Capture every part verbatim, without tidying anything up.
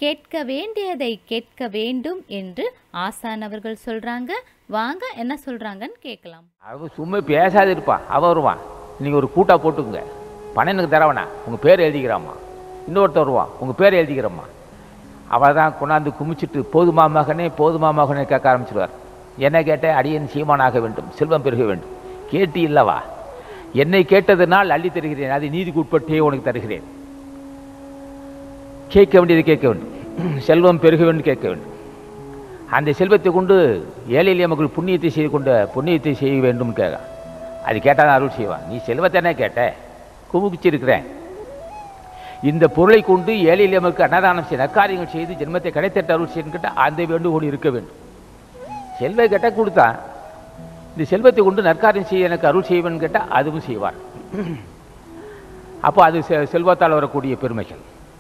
கேட்க வேண்டியதை கேட்க வேண்டும் என்று ஆசான் அவர்கள் சொல்றாங்க. வாங்க என்ன சொல்றாங்கன்னு கேட்கலாம். அவ சும்மா பேசாது இருப்பா. அவ வருவான், நீங்கள் ஒரு கூட்டா போட்டுக்குங்க, பணம் எனக்கு தரவனா, உங்கள் பேர் எழுதிக்கிறாம்மா. இன்னொருத்தர் வருவான், உங்கள் பேர் எழுதிக்கிறம்மா. அவள் தான் கொண்டாந்து குமிச்சிட்டு போதுமா மகனே போதுமா மகனே கேட்க ஆரம்பிச்சிடுவார். என்ன கேட்டேன்? அடியன் சீமானாக வேண்டும், செல்வம் பெருக வேண்டும். கேட்டு இல்லவா? என்னை கேட்டதுனால் அள்ளி தருகிறேன், அதை நீதிக்கு உட்பட்டே உனக்கு தருகிறேன். கேட்க வேண்டியது கேட்க வேண்டும், செல்வம் பெருக வேண்டும் கேட்க வேண்டும். அந்த செல்வத்தை கொண்டு ஏழை எளிய மக்கள் புண்ணியத்தை செய்து கொண்ட புண்ணியத்தை செய்ய வேண்டும் கேட்க. அது கேட்டால் தான் அருள் செய்வான். நீ செல்வத்தை என்ன கேட்ட? குமுகிச்சிருக்கிறேன், இந்த பொருளை கொண்டு ஏழை எளிய மக்களுக்கு அன்னதானம் செய்ய நற்காரியங்கள் செய்து ஜென்மத்தை கிடைத்தட்ட அருள் செய்யணும் கேட்டால் அந்த வேண்டுகோள் இருக்க வேண்டும். செல்வை கேட்டால் கொடுத்தான், இந்த செல்வத்தை கொண்டு நற்காரியம் செய்ய எனக்கு அருள் செய்வேன்னு கேட்டால் அதுவும் செய்வார். அப்போ அது செல்வத்தால் வரக்கூடிய பெருமைகள்.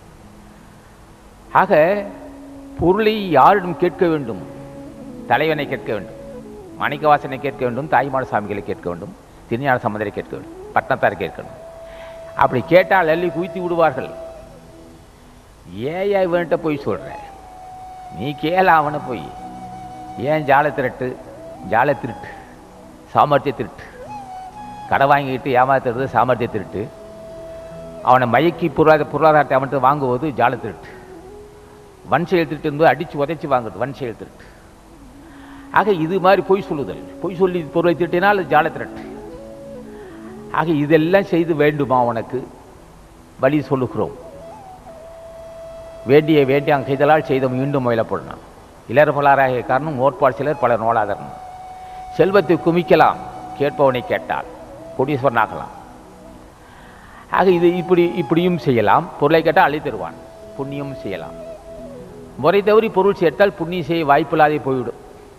ஆக பொருளை யாரிடம் கேட்க வேண்டும்? தலைவனை கேட்க வேண்டும், மாணிக்கவாசனை கேட்க வேண்டும், தாய்மான சாமிகளை கேட்க வேண்டும், திருஞான சம்பந்தரை கேட்க வேண்டும், பட்டணத்தாரை கேட்கணும். அப்படி கேட்டால் அள்ளி குவித்து விடுவார்கள். ஏன் இவன்கிட்ட போய் சொல்கிற? நீ கேள அவனை போய். ஏன் ஜால திருட்டு, ஜால திருட்டு, சாமர்த்திய திருட்டு, கடை வாங்கிக்கிட்டு ஏமாத்துறது சாமர்த்திய திருட்டு, அவனை மயக்கி பொருளாதார பொருளாதாரத்தை அவன்கிட்ட வாங்குவது ஜால திருட்டு, வன் செயல் திருட்டு என்பது அடித்து உதைச்சி வாங்குறது வன் செயல் திருட்டு. ஆக இது மாதிரி பொய் சொல்லுதல், பொய் சொல்லி பொருளை திருட்டினால் அது ஜால திருட்டு. ஆக இதெல்லாம் செய்து வேண்டுமா உனக்கு? வழி சொல்லுகிறோம். வேண்டிய வேண்டிய கைதலால் செய்த மீண்டும் முயலப்படணும். இளர் பலராகிய காரணம் ஓர்பால் சிலர் பல நோளாதரணும். செல்வத்தை குமிக்கலாம் கேட்பவனை கேட்டால், கோடீஸ்வரன் ஆகலாம். ஆக இது இப்படி இப்படியும் செய்யலாம். பொருளை கேட்டால் அள்ளி தருவான், புண்ணியமும் செய்யலாம். முறை தவறி பொருள் சேர்த்தால் புண்ணியம் செய்ய வாய்ப்பில்லாதே போய்விடும்,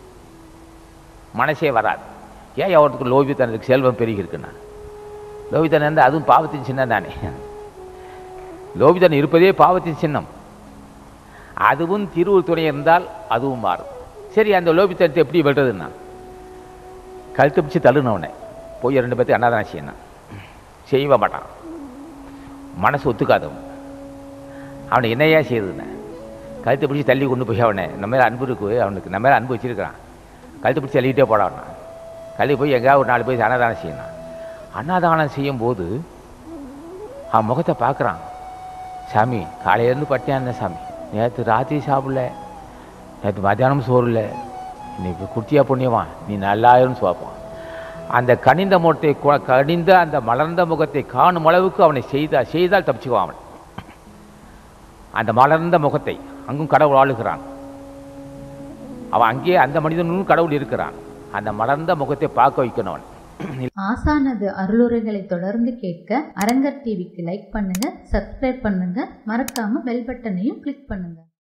மனசே வராது. ஏன் அவருக்கு லோபித்தனத்துக்கு செல்வம் பெருகி இருக்குன்னா, லோபித்தனம் இருந்தால் அதுவும் பாவத்தின் சின்னம் தானே. லோபித்தனம் இருப்பதே பாவத்தின் சின்னம். அதுவும் திருவுள் துணை இருந்தால் அதுவும் மாறும். சரி, அந்த லோபித்தனத்தை எப்படி வெல்றதுன்னா, கழுத்து பிடிச்சி தள்ளுனவனை போய் ரெண்டு பேர்த்து அன்னதானம் செய்யணும். செய்ய மாட்டான், மனசு ஒத்துக்காதவன். அவனை என்னையா செய்யுதுன்னு கழுத்தை பிடிச்சி தள்ளி கொண்டு போய் அவனை நம்ம மேலே அன்பு இருக்கு, அவனுக்கு நம்ம மேலே அன்பு வச்சிருக்கிறான், கழுத்தை பிடிச்சி தள்ளிக்கிட்டே போடான்னா கழுவி போய் எங்கேயாவது ஒரு நாலு போய் அன்னதானம் செய்யணும். அன்னதானம் செய்யும்போது அவன் முகத்தை பார்க்குறான். சாமி காலையிலேருந்து பட்டியா இருந்தேன் சாமி, நேற்று ராத்திரி சாப்பிடல, நேற்று மத்தியானம் சோறு இல்லை, இன்னைக்கு குர்த்தியா புண்ணியவான் நீ நல்லாயிரும் சுவாப்பான். அந்த கனிந்த முகத்தை கனிந்த அந்த மலர்ந்த முகத்தை காணும் அளவுக்கு அவனை செய்தால் செய்தால் தப்பிச்சுக்குவான் அவன். அந்த மலர்ந்த முகத்தை அங்கும் கடவுள் ஆளுகிறான். அவன் அங்கேயே அந்த மனிதனும் கடவுள் இருக்கிறான். அந்த மலர்ந்த முகத்தை பார்க்க வைக்கணும் அவன். ஆசானது அருளுரைகளை தொடர்ந்து கேட்க அரங்கர் டிவிக்கு லைக் பண்ணுங்க, சப்ஸ்கிரைப் பண்ணுங்க, மறக்காம பெல் பட்டனையும் கிளிக் பண்ணுங்க.